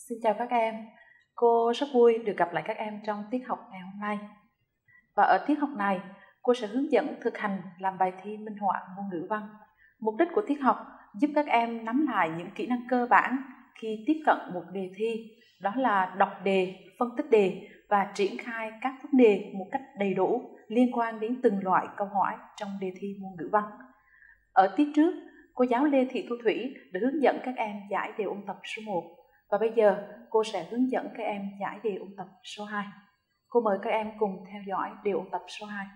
Xin chào các em, cô rất vui được gặp lại các em trong tiết học ngày hôm nay. Và ở tiết học này, cô sẽ hướng dẫn thực hành làm bài thi minh họa môn ngữ văn. Mục đích của tiết học giúp các em nắm lại những kỹ năng cơ bản khi tiếp cận một đề thi, đó là đọc đề, phân tích đề và triển khai các vấn đề một cách đầy đủ liên quan đến từng loại câu hỏi trong đề thi môn ngữ văn. Ở tiết trước, cô giáo Lê Thị Thu Thủy đã hướng dẫn các em giải đề ôn tập số 1. Và bây giờ cô sẽ hướng dẫn các em giải đề ôn tập số 2. Cô mời các em cùng theo dõi đề ôn tập số 2.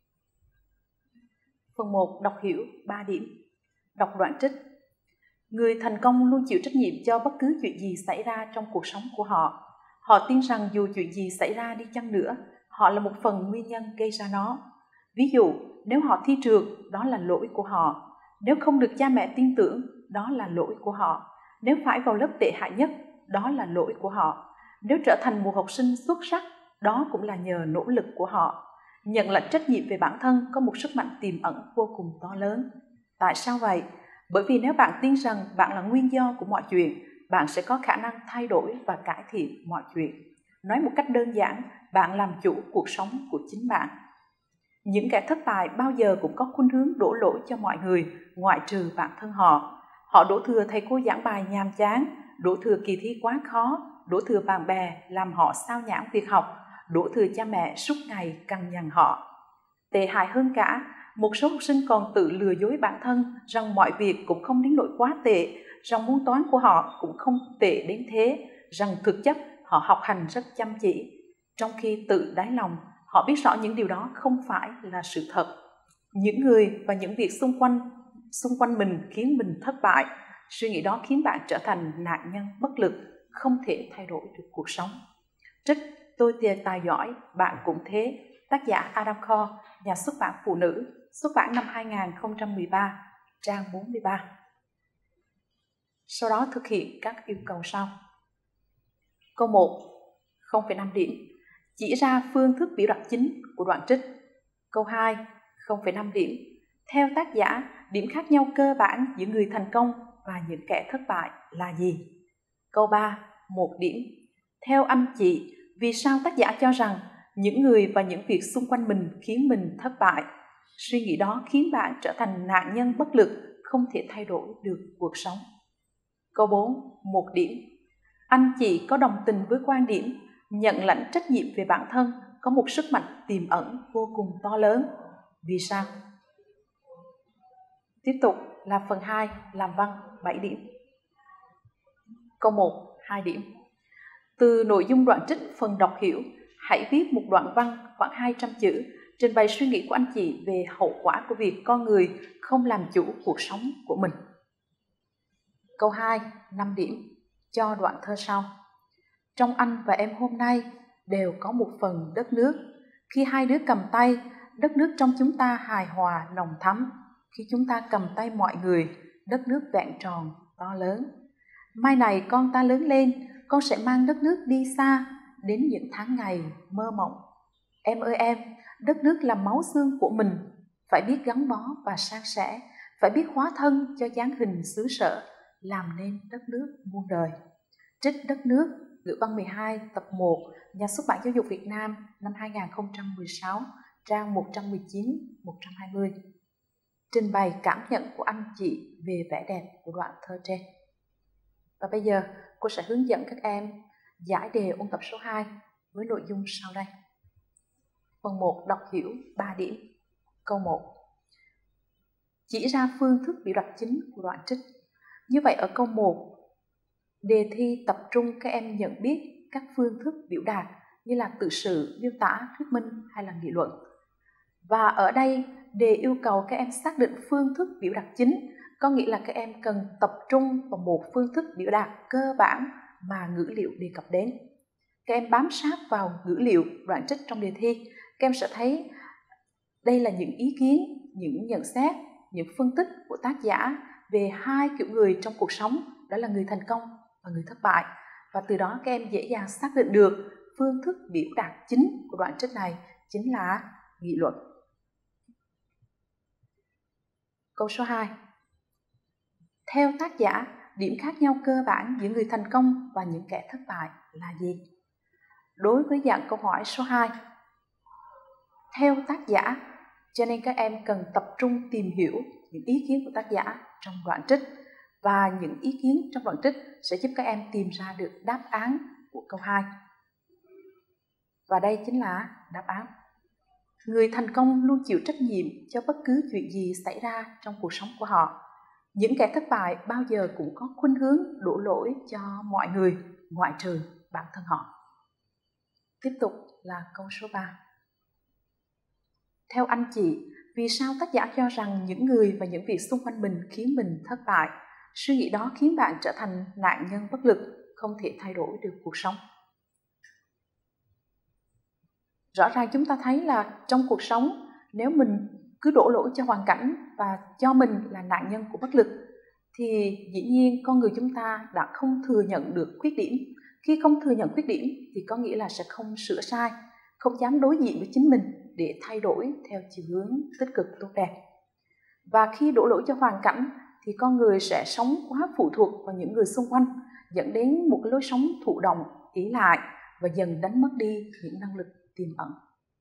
Phần 1. Đọc hiểu 3 điểm. Đọc đoạn trích. Người thành công luôn chịu trách nhiệm cho bất cứ chuyện gì xảy ra trong cuộc sống của họ. Họ tin rằng dù chuyện gì xảy ra đi chăng nữa, họ là một phần nguyên nhân gây ra nó. Ví dụ, nếu họ thi trượt, đó là lỗi của họ. Nếu không được cha mẹ tin tưởng, đó là lỗi của họ. Nếu phải vào lớp tệ hại nhất, đó là lỗi của họ. Nếu trở thành một học sinh xuất sắc, đó cũng là nhờ nỗ lực của họ. Nhận lãnh trách nhiệm về bản thân có một sức mạnh tiềm ẩn vô cùng to lớn. Tại sao vậy? Bởi vì nếu bạn tin rằng bạn là nguyên do của mọi chuyện, bạn sẽ có khả năng thay đổi và cải thiện mọi chuyện. Nói một cách đơn giản, bạn làm chủ cuộc sống của chính bạn. Những kẻ thất bại bao giờ cũng có khuynh hướng đổ lỗi cho mọi người, ngoại trừ bản thân họ. Họ đổ thừa thầy cô giảng bài nhàm chán, đổ thừa kỳ thi quá khó, đổ thừa bạn bè làm họ sao nhãng việc học, đổ thừa cha mẹ suốt ngày cằn nhằn họ. Tệ hại hơn cả, một số học sinh còn tự lừa dối bản thân rằng mọi việc cũng không đến nỗi quá tệ, rằng môn toán của họ cũng không tệ đến thế, rằng thực chất họ học hành rất chăm chỉ, trong khi tự đáy lòng họ biết rõ những điều đó không phải là sự thật. Những người và những việc xung quanh mình khiến mình thất bại. Suy nghĩ đó khiến bạn trở thành nạn nhân bất lực, không thể thay đổi được cuộc sống. Trích Tôi tài giỏi, bạn cũng thế. Tác giả Adam Kho, nhà xuất bản Phụ Nữ, xuất bản năm 2013, trang 43. Sau đó thực hiện các yêu cầu sau. Câu 1, 0,5 điểm. Chỉ ra phương thức biểu đạt chính của đoạn trích. Câu 2, 0,5 điểm. Theo tác giả, điểm khác nhau cơ bản giữa người thành công và những kẻ thất bại là gì? Câu 3, 1 điểm. Theo anh chị, vì sao tác giả cho rằng những người và những việc xung quanh mình khiến mình thất bại? Suy nghĩ đó khiến bạn trở thành nạn nhân bất lực, không thể thay đổi được cuộc sống. Câu 4, 1 điểm. Anh chị có đồng tình với quan điểm nhận lãnh trách nhiệm về bản thân có một sức mạnh tiềm ẩn vô cùng to lớn. Vì sao? Tiếp tục là phần 2, làm văn 7 điểm. Câu 1, 2 điểm. Từ nội dung đoạn trích phần đọc hiểu, hãy viết một đoạn văn khoảng 200 chữ, trình bày suy nghĩ của anh chị về hậu quả của việc con người không làm chủ cuộc sống của mình. Câu 2, 5 điểm. Cho đoạn thơ sau. Trong anh và em hôm nay đều có một phần đất nước. Khi hai đứa cầm tay, đất nước trong chúng ta hài hòa nồng thắm. Khi chúng ta cầm tay mọi người, đất nước vẹn tròn, to lớn. Mai này con ta lớn lên, con sẽ mang đất nước đi xa, đến những tháng ngày mơ mộng. Em ơi em, đất nước là máu xương của mình, phải biết gắn bó và san sẻ, phải biết hóa thân cho dáng hình xứ sở, làm nên đất nước muôn đời. Trích Đất nước, Ngữ văn 12, tập 1, Nhà xuất bản Giáo dục Việt Nam, năm 2016, trang 119-120. Trình bày cảm nhận của anh chị về vẻ đẹp của đoạn thơ trên. Và bây giờ, cô sẽ hướng dẫn các em giải đề ôn tập số 2 với nội dung sau đây. Phần 1, đọc hiểu 3 điểm. Câu 1. Chỉ ra phương thức biểu đạt chính của đoạn trích. Như vậy ở câu 1, đề thi tập trung các em nhận biết các phương thức biểu đạt như là tự sự, miêu tả, thuyết minh hay là nghị luận. Và ở đây, đề yêu cầu các em xác định phương thức biểu đạt chính, có nghĩa là các em cần tập trung vào một phương thức biểu đạt cơ bản mà ngữ liệu đề cập đến. Các em bám sát vào ngữ liệu đoạn trích trong đề thi, các em sẽ thấy đây là những ý kiến, những nhận xét, những phân tích của tác giả về hai kiểu người trong cuộc sống, đó là người thành công và người thất bại. Và từ đó các em dễ dàng xác định được phương thức biểu đạt chính của đoạn trích này chính là nghị luận. Câu số 2. Theo tác giả, điểm khác nhau cơ bản giữa người thành công và những kẻ thất bại là gì? Đối với dạng câu hỏi số 2, theo tác giả, cho nên các em cần tập trung tìm hiểu những ý kiến của tác giả trong đoạn trích, và những ý kiến trong đoạn trích sẽ giúp các em tìm ra được đáp án của câu 2. Và đây chính là đáp án. Người thành công luôn chịu trách nhiệm cho bất cứ chuyện gì xảy ra trong cuộc sống của họ. Những kẻ thất bại bao giờ cũng có khuynh hướng đổ lỗi cho mọi người ngoại trừ bản thân họ. Tiếp tục là câu số 3. Theo anh chị, vì sao tác giả cho rằng những người và những việc xung quanh mình khiến mình thất bại? Suy nghĩ đó khiến bạn trở thành nạn nhân bất lực, không thể thay đổi được cuộc sống. Rõ ràng chúng ta thấy là trong cuộc sống, nếu mình cứ đổ lỗi cho hoàn cảnh và cho mình là nạn nhân của bất lực, thì dĩ nhiên con người chúng ta đã không thừa nhận được khuyết điểm. Khi không thừa nhận khuyết điểm thì có nghĩa là sẽ không sửa sai, không dám đối diện với chính mình để thay đổi theo chiều hướng tích cực tốt đẹp. Và khi đổ lỗi cho hoàn cảnh thì con người sẽ sống quá phụ thuộc vào những người xung quanh, dẫn đến một lối sống thụ động, ỷ lại và dần đánh mất đi những năng lực tiềm ẩn.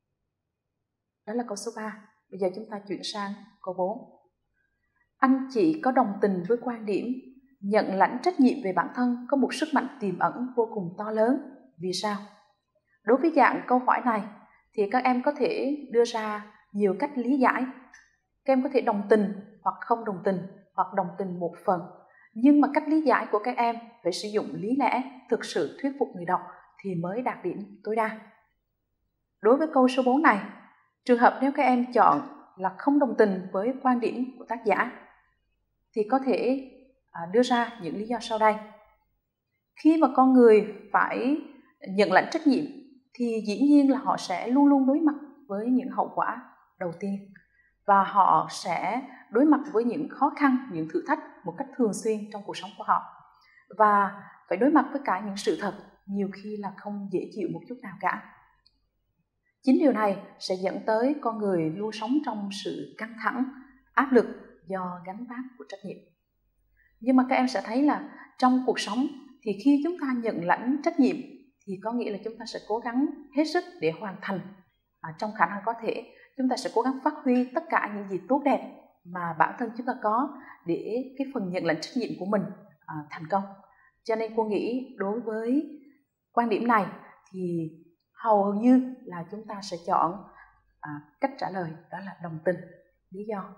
Đó là câu số 3. Bây giờ chúng ta chuyển sang câu 4. Anh chị có đồng tình với quan điểm nhận lãnh trách nhiệm về bản thân có một sức mạnh tiềm ẩn vô cùng to lớn? Vì sao? Đối với dạng câu hỏi này thì các em có thể đưa ra nhiều cách lý giải. Các em có thể đồng tình hoặc không đồng tình, hoặc đồng tình một phần. Nhưng mà cách lý giải của các em phải sử dụng lý lẽ, thực sự thuyết phục người đọc thì mới đạt điểm tối đa. Đối với câu số 4 này, trường hợp nếu các em chọn là không đồng tình với quan điểm của tác giả thì có thể đưa ra những lý do sau đây. Khi mà con người phải nhận lãnh trách nhiệm thì dĩ nhiên là họ sẽ luôn luôn đối mặt với những hậu quả đầu tiên, và họ sẽ đối mặt với những khó khăn, những thử thách một cách thường xuyên trong cuộc sống của họ, và phải đối mặt với cả những sự thật nhiều khi là không dễ chịu một chút nào cả. Chính điều này sẽ dẫn tới con người luôn sống trong sự căng thẳng, áp lực do gánh vác của trách nhiệm. Nhưng mà các em sẽ thấy là trong cuộc sống thì khi chúng ta nhận lãnh trách nhiệm thì có nghĩa là chúng ta sẽ cố gắng hết sức để hoàn thành trong khả năng có thể. Chúng ta sẽ cố gắng phát huy tất cả những gì tốt đẹp mà bản thân chúng ta có để cái phần nhận lãnh trách nhiệm của mình thành công. Cho nên cô nghĩ đối với quan điểm này thì hầu như là chúng ta sẽ chọn cách trả lời đó là đồng tình. Lý do: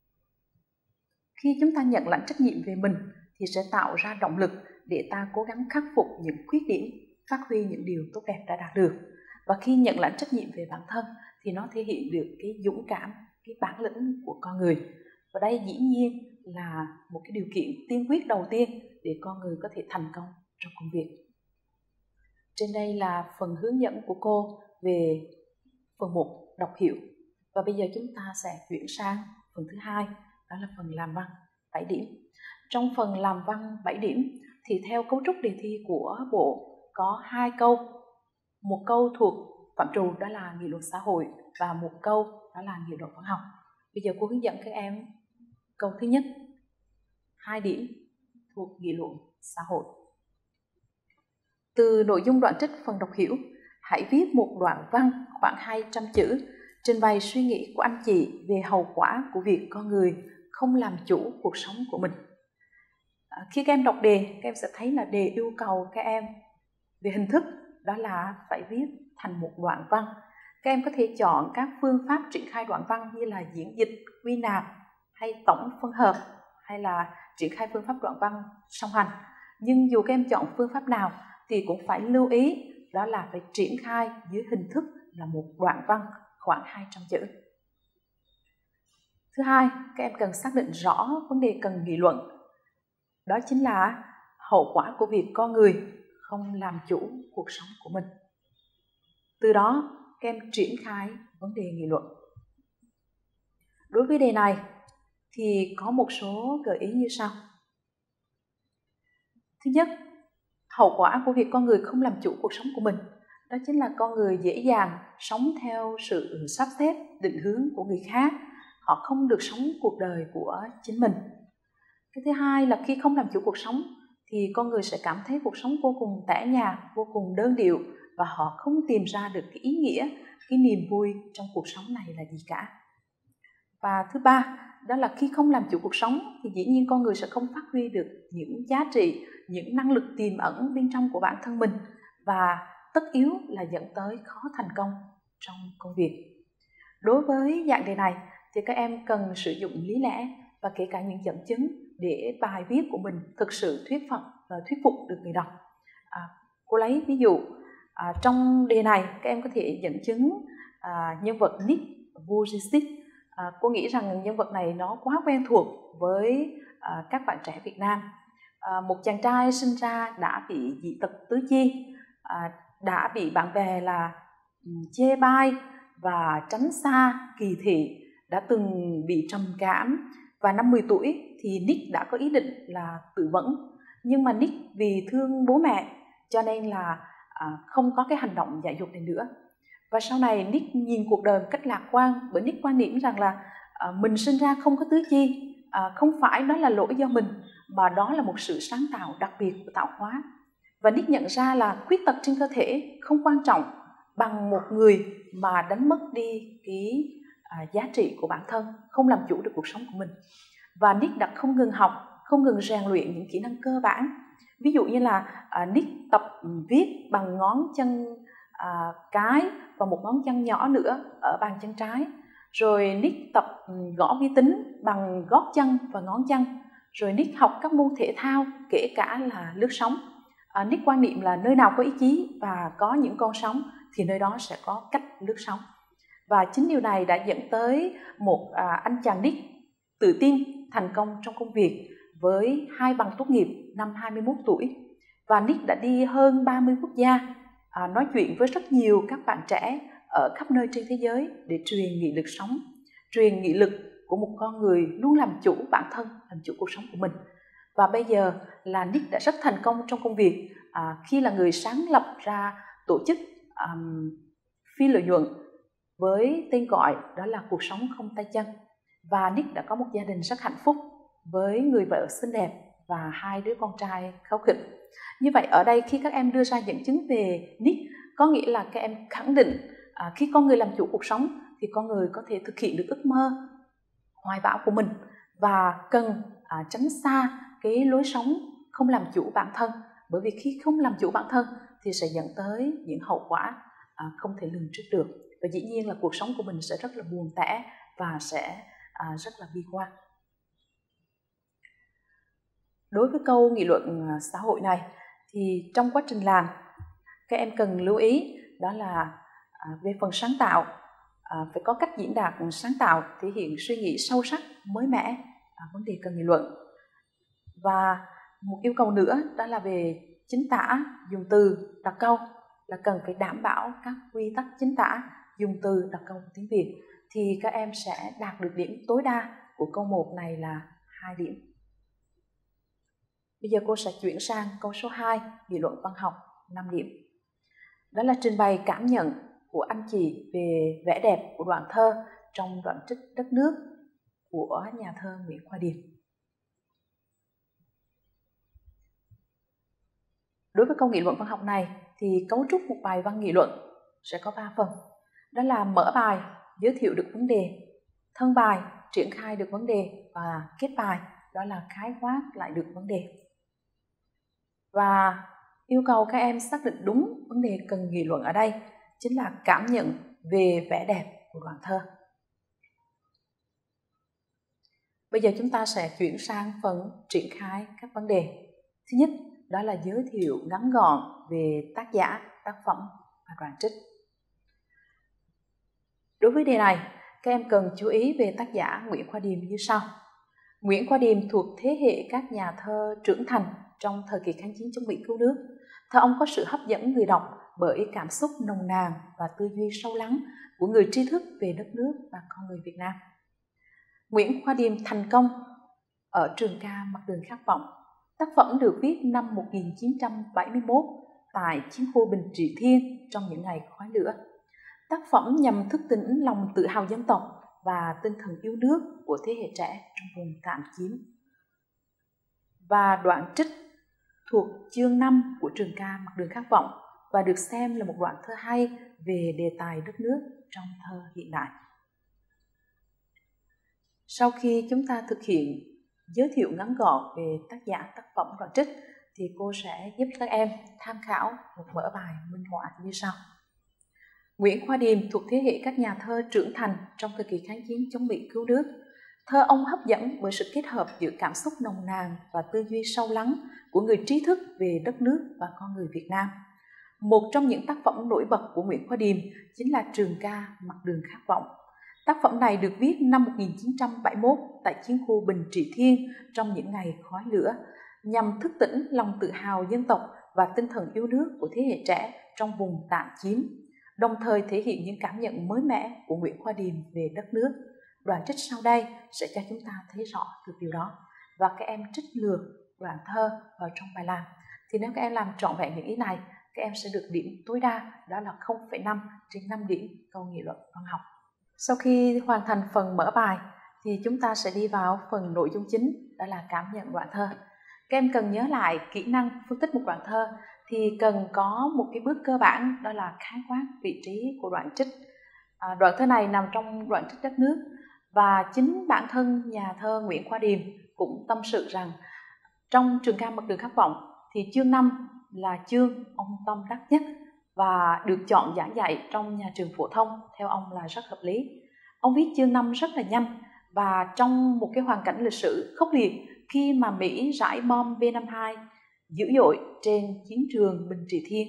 khi chúng ta nhận lãnh trách nhiệm về mình thì sẽ tạo ra động lực để ta cố gắng khắc phục những khuyết điểm, phát huy những điều tốt đẹp đã đạt được. Và khi nhận lãnh trách nhiệm về bản thân thì nó thể hiện được cái dũng cảm, cái bản lĩnh của con người. Và đây dĩ nhiên là một cái điều kiện tiên quyết đầu tiên để con người có thể thành công trong công việc. Trên đây là phần hướng dẫn của cô về phần 1 đọc hiểu. Và bây giờ chúng ta sẽ chuyển sang phần thứ 2, đó là phần làm văn 7 điểm. Trong phần làm văn 7 điểm thì theo cấu trúc đề thi của bộ có 2 câu. Một câu thuộc phạm trù đó là nghị luận xã hội và một câu đó là nghị luận văn học. Bây giờ cô hướng dẫn các em câu thứ nhất, 2 điểm thuộc nghị luận xã hội. Từ nội dung đoạn trích phần đọc hiểu, hãy viết một đoạn văn khoảng 200 chữ trình bày suy nghĩ của anh chị về hậu quả của việc con người không làm chủ cuộc sống của mình. Khi các em đọc đề, các em sẽ thấy là đề yêu cầu các em về hình thức, đó là phải viết thành một đoạn văn. Các em có thể chọn các phương pháp triển khai đoạn văn như là diễn dịch, quy nạp hay tổng phân hợp, hay là triển khai phương pháp đoạn văn song hành. Nhưng dù các em chọn phương pháp nào thì cũng phải lưu ý đó là phải triển khai dưới hình thức là một đoạn văn khoảng 200 chữ. Thứ hai, các em cần xác định rõ vấn đề cần nghị luận. Đó chính là hậu quả của việc con người không làm chủ cuộc sống của mình. Từ đó, các em triển khai vấn đề nghị luận. Đối với đề này thì có một số gợi ý như sau. Thứ nhất, hậu quả của việc con người không làm chủ cuộc sống của mình đó chính là con người dễ dàng sống theo sự sắp xếp, định hướng của người khác. Họ không được sống cuộc đời của chính mình. Cái thứ hai là khi không làm chủ cuộc sống thì con người sẽ cảm thấy cuộc sống vô cùng tẻ nhạt, vô cùng đơn điệu, và họ không tìm ra được cái ý nghĩa, cái niềm vui trong cuộc sống này là gì cả. Và thứ ba, đó là khi không làm chủ cuộc sống thì dĩ nhiên con người sẽ không phát huy được những giá trị, những năng lực tiềm ẩn bên trong của bản thân mình, và tất yếu là dẫn tới khó thành công trong công việc. Đối với dạng đề này thì các em cần sử dụng lý lẽ và kể cả những dẫn chứng để bài viết của mình thực sự thuyết phục được người đọc. Cô lấy ví dụ, trong đề này các em có thể dẫn chứng nhân vật Nick Vujicic. Cô nghĩ rằng nhân vật này nó quá quen thuộc với các bạn trẻ Việt Nam. Một chàng trai sinh ra đã bị dị tật tứ chi, đã bị bạn bè là chê bai và tránh xa, kỳ thị, đã từng bị trầm cảm, và năm 10 tuổi thì Nick đã có ý định là tự vẫn. Nhưng mà Nick vì thương bố mẹ cho nên là không có cái hành động dạy dỗ này nữa. Và sau này Nick nhìn cuộc đời một cách lạc quan, bởi Nick quan niệm rằng là mình sinh ra không có tứ chi, không phải đó là lỗi do mình, mà đó là một sự sáng tạo đặc biệt của tạo hóa. Và Nick nhận ra là khuyết tật trên cơ thể không quan trọng bằng một người mà đánh mất đi cái giá trị của bản thân, không làm chủ được cuộc sống của mình. Và Nick đã không ngừng học, không ngừng rèn luyện những kỹ năng cơ bản. Ví dụ như là Nick tập viết bằng ngón chân cái và một ngón chân nhỏ nữa ở bàn chân trái. Rồi Nick tập gõ vi tính bằng gót chân và ngón chân. Rồi Nick học các môn thể thao, kể cả là lướt sóng. Nick quan niệm là nơi nào có ý chí và có những con sóng thì nơi đó sẽ có cách lướt sóng. Và chính điều này đã dẫn tới một anh chàng Nick tự tin, thành công trong công việc với 2 bằng tốt nghiệp năm 21 tuổi. Và Nick đã đi hơn 30 quốc gia, nói chuyện với rất nhiều các bạn trẻ ở khắp nơi trên thế giới để truyền nghị lực sống, truyền nghị lực của một con người luôn làm chủ bản thân, làm chủ cuộc sống của mình. Và bây giờ là Nick đã rất thành công trong công việc khi là người sáng lập ra tổ chức phi lợi nhuận với tên gọi đó là Cuộc Sống Không Tay Chân. Và Nick đã có một gia đình rất hạnh phúc với người vợ xinh đẹp và 2 đứa con trai kháu khỉnh. Như vậy ở đây khi các em đưa ra dẫn chứng về Nick, có nghĩa là các em khẳng định khi con người làm chủ cuộc sống thì con người có thể thực hiện được ước mơ, hoài bão của mình, và cần tránh xa cái lối sống không làm chủ bản thân. Bởi vì khi không làm chủ bản thân thì sẽ dẫn tới những hậu quả không thể lường trước được. Và dĩ nhiên là cuộc sống của mình sẽ rất là buồn tẻ và sẽ rất là bi quan. Đối với câu nghị luận xã hội này thì trong quá trình làm, các em cần lưu ý đó là về phần sáng tạo, phải có cách diễn đạt sáng tạo, thể hiện suy nghĩ sâu sắc, mới mẻ, vấn đề cần nghị luận. Và một yêu cầu nữa đó là về chính tả, dùng từ, đặt câu, là cần phải đảm bảo các quy tắc chính tả, dùng từ, đặt câu tiếng Việt thì các em sẽ đạt được điểm tối đa của câu 1 này là 2 điểm. Bây giờ cô sẽ chuyển sang câu số 2, nghị luận văn học 5 điểm. Đó là trình bày cảm nhận của anh chị về vẻ đẹp của đoạn thơ trong đoạn trích Đất Nước của nhà thơ Nguyễn Khoa Điềm. Đối với câu nghị luận văn học này thì cấu trúc một bài văn nghị luận sẽ có 3 phần. Đó là mở bài, giới thiệu được vấn đề, thân bài, triển khai được vấn đề, và kết bài, đó là khái quát lại được vấn đề. Và yêu cầu các em xác định đúng vấn đề cần nghị luận ở đây chính là cảm nhận về vẻ đẹp của đoạn thơ. Bây giờ chúng ta sẽ chuyển sang phần triển khai các vấn đề. Thứ nhất, đó là giới thiệu ngắn gọn về tác giả, tác phẩm và đoạn trích. Đối với đề này, các em cần chú ý về tác giả Nguyễn Khoa Điềm như sau. Nguyễn Khoa Điềm thuộc thế hệ các nhà thơ trưởng thành trong thời kỳ kháng chiến chống Mỹ cứu nước. Thơ ông có sự hấp dẫn người đọc bởi cảm xúc nồng nàn và tư duy sâu lắng của người tri thức về đất nước và con người Việt Nam. Nguyễn Khoa Điềm thành công ở trường ca Mặt Đường Khát Vọng. Tác phẩm được viết năm 1971 tại chiến khu Bình Trị Thiên trong những ngày khói lửa. Tác phẩm nhằm thức tỉnh lòng tự hào dân tộc và tinh thần yêu nước của thế hệ trẻ trong vùng tạm chiếm. và đoạn trích thuộc chương 5 của trường ca Mặt Đường Khát Vọng và được xem là một đoạn thơ hay về đề tài đất nước trong thơ hiện đại. Sau khi chúng ta thực hiện giới thiệu ngắn gọn về tác giả tác phẩm đoạn trích thì cô sẽ giúp các em tham khảo một vở bài minh họa như sau. Nguyễn Khoa Điềm thuộc thế hệ các nhà thơ trưởng thành trong thời kỳ kháng chiến chống Mỹ cứu nước. Thơ ông hấp dẫn bởi sự kết hợp giữa cảm xúc nồng nàn và tư duy sâu lắng của người trí thức về đất nước và con người Việt Nam. Một trong những tác phẩm nổi bật của Nguyễn Khoa Điềm chính là trường ca Mặt Đường Khát Vọng. Tác phẩm này được viết năm 1971 tại chiến khu Bình Trị Thiên trong những ngày khói lửa, nhằm thức tỉnh lòng tự hào dân tộc và tinh thần yêu nước của thế hệ trẻ trong vùng tạm chiếm, đồng thời thể hiện những cảm nhận mới mẻ của Nguyễn Khoa Điềm về đất nước. Đoạn trích sau đây sẽ cho chúng ta thấy rõ được điều đó, và các em trích lược đoạn thơ vào trong bài làm. Thì nếu các em làm trọn vẹn những ý này, các em sẽ được điểm tối đa, đó là 0,5 trên 5 điểm câu nghị luận văn học. Sau khi hoàn thành phần mở bài thì chúng ta sẽ đi vào phần nội dung chính, đó là cảm nhận đoạn thơ. Các em cần nhớ lại kỹ năng phân tích một đoạn thơ thì cần có một cái bước cơ bản, đó là khái quát vị trí của đoạn trích. Đoạn thơ này nằm trong đoạn trích đất nước, và chính bản thân nhà thơ Nguyễn Khoa Điềm cũng tâm sự rằng trong trường ca Mặt Đường Khát Vọng thì chương 5 là chương ông tâm đắc nhất và được chọn giảng dạy trong nhà trường phổ thông, theo ông là rất hợp lý. Ông viết chương 5 rất là nhanh và trong một cái hoàn cảnh lịch sử khốc liệt khi mà Mỹ rải bom B-52 dữ dội trên chiến trường Bình Trị Thiên,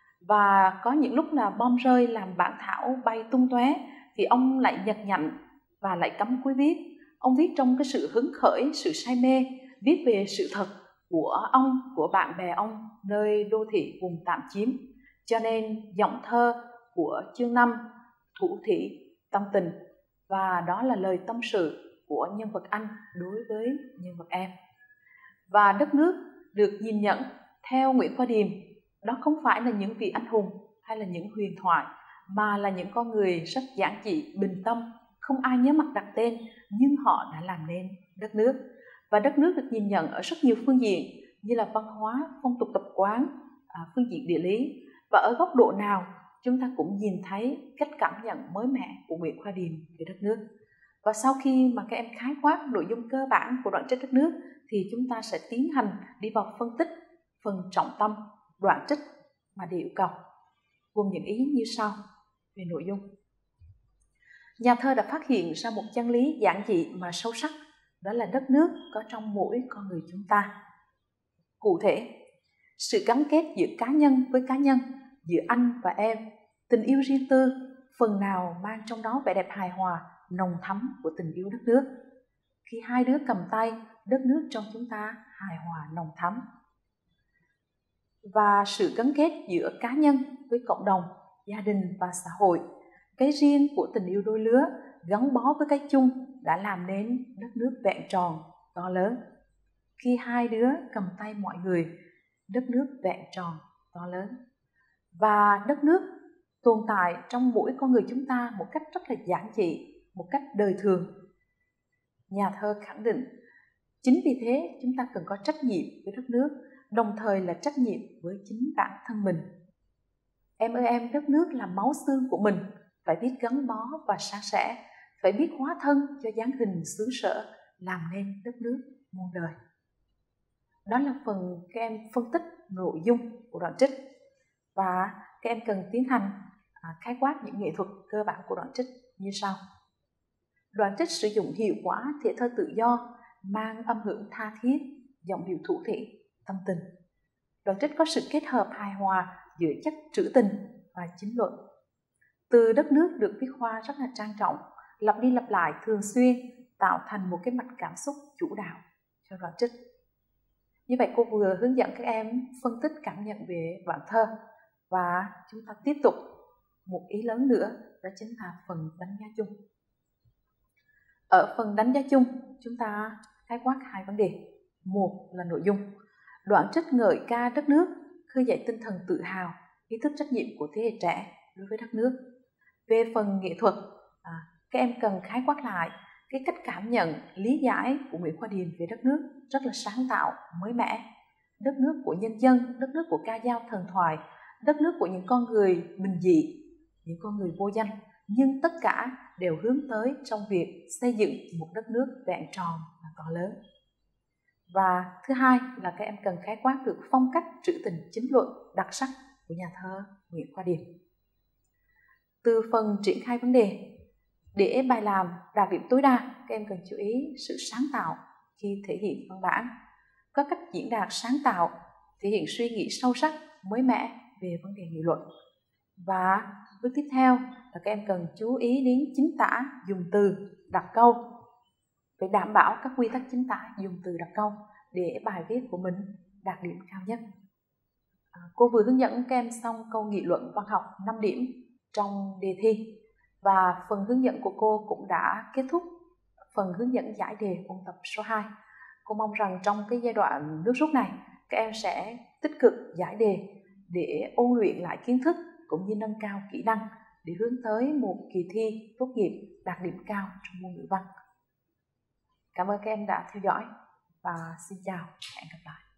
và có những lúc là bom rơi làm bản thảo bay tung tóe thì ông lại nhật nhạnh và lại cắm cúi viết. Ông viết trong cái sự hứng khởi, sự say mê, viết về sự thật của ông, của bạn bè ông nơi đô thị vùng tạm chiếm. Cho nên giọng thơ của chương 5 thủ thỉ tâm tình, và đó là lời tâm sự của nhân vật anh đối với nhân vật em. Và đất nước được nhìn nhận theo Nguyễn Khoa Điềm, đó không phải là những vị anh hùng hay là những huyền thoại, mà là những con người rất giản dị, bình tâm, không ai nhớ mặt đặt tên, nhưng họ đã làm nên đất nước. Và đất nước được nhìn nhận ở rất nhiều phương diện, như là văn hóa, phong tục tập quán, phương diện địa lý, và ở góc độ nào chúng ta cũng nhìn thấy cách cảm nhận mới mẻ của Nguyễn Khoa Điềm về đất nước. Và sau khi mà các em khái quát nội dung cơ bản của đoạn trích đất nước thì chúng ta sẽ tiến hành đi vào phân tích phần trọng tâm đoạn trích mà để yêu cầu, gồm những ý như sau về nội dung. Nhà thơ đã phát hiện ra một chân lý giản dị mà sâu sắc, đó là đất nước có trong mỗi con người chúng ta. Cụ thể, sự gắn kết giữa cá nhân với cá nhân, giữa anh và em, tình yêu riêng tư, phần nào mang trong đó vẻ đẹp hài hòa, nồng thắm của tình yêu đất nước. Khi hai đứa cầm tay, đất nước trong chúng ta hài hòa nồng thắm. Và sự gắn kết giữa cá nhân với cộng đồng, gia đình và xã hội, cái riêng của tình yêu đôi lứa gắn bó với cái chung đã làm nên đất nước vẹn tròn, to lớn. Khi hai đứa cầm tay mọi người, đất nước vẹn tròn, to lớn. Và đất nước tồn tại trong mỗi con người chúng ta một cách rất là giản dị, một cách đời thường. Nhà thơ khẳng định, chính vì thế chúng ta cần có trách nhiệm với đất nước, đồng thời là trách nhiệm với chính bản thân mình. Em ơi em, đất nước là máu xương của mình, phải biết gắn bó và san sẻ, phải biết hóa thân cho dáng hình xứ sở, làm nên đất nước muôn đời. Đó là phần các em phân tích nội dung của đoạn trích, và các em cần tiến hành khái quát những nghệ thuật cơ bản của đoạn trích như sau. Đoạn trích sử dụng hiệu quả thể thơ tự do, mang âm hưởng tha thiết, giọng điệu thủ thỉ, tâm tình. Đoạn trích có sự kết hợp hài hòa giữa chất trữ tình và chính luận. Từ đất nước được viết hoa rất là trang trọng, lặp đi lặp lại thường xuyên, tạo thành một cái mạch cảm xúc chủ đạo cho đoạn trích. Như vậy cô vừa hướng dẫn các em phân tích cảm nhận về đoạn thơ, và chúng ta tiếp tục một ý lớn nữa, đó chính là phần đánh giá chung. Ở phần đánh giá chung, chúng ta khái quát hai vấn đề. Một là nội dung. Đoạn trích ngợi ca đất nước, khơi dậy tinh thần tự hào, ý thức trách nhiệm của thế hệ trẻ đối với đất nước. Về phần nghệ thuật, các em cần khái quát lại cái cách cảm nhận, lý giải của Nguyễn Khoa Điền về đất nước rất là sáng tạo, mới mẻ. Đất nước của nhân dân, đất nước của ca dao thần thoại, đất nước của những con người bình dị, những con người vô danh, nhưng tất cả đều hướng tới trong việc xây dựng một đất nước vẹn tròn và to lớn. Và thứ hai là các em cần khái quát được phong cách trữ tình chính luận đặc sắc của nhà thơ Nguyễn Khoa Điền. Từ phần triển khai vấn đề, để bài làm đạt điểm tối đa, các em cần chú ý sự sáng tạo khi thể hiện văn bản, có cách diễn đạt sáng tạo, thể hiện suy nghĩ sâu sắc, mới mẻ về vấn đề nghị luận. Và bước tiếp theo là các em cần chú ý đến chính tả, dùng từ, đặt câu. Phải đảm bảo các quy tắc chính tả, dùng từ, đặt câu để bài viết của mình đạt điểm cao nhất. Cô vừa hướng dẫn các em xong câu nghị luận văn học 5 điểm trong đề thi. Và phần hướng dẫn của cô cũng đã kết thúc phần hướng dẫn giải đề ôn tập số 2. Cô mong rằng trong cái giai đoạn nước rút này, các em sẽ tích cực giải đề để ôn luyện lại kiến thức cũng như nâng cao kỹ năng để hướng tới một kỳ thi tốt nghiệp đạt điểm cao trong môn ngữ văn. Cảm ơn các em đã theo dõi và xin chào, hẹn gặp lại.